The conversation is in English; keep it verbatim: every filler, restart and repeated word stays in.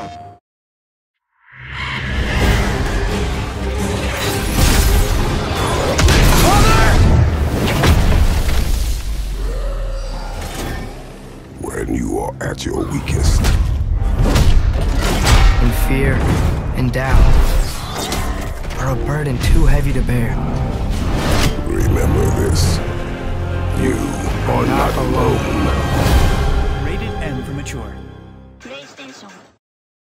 When you are at your weakest. In fear and doubt, are a burden too heavy to bear. Remember this. You are not alone. Rated M for mature. PlayStation.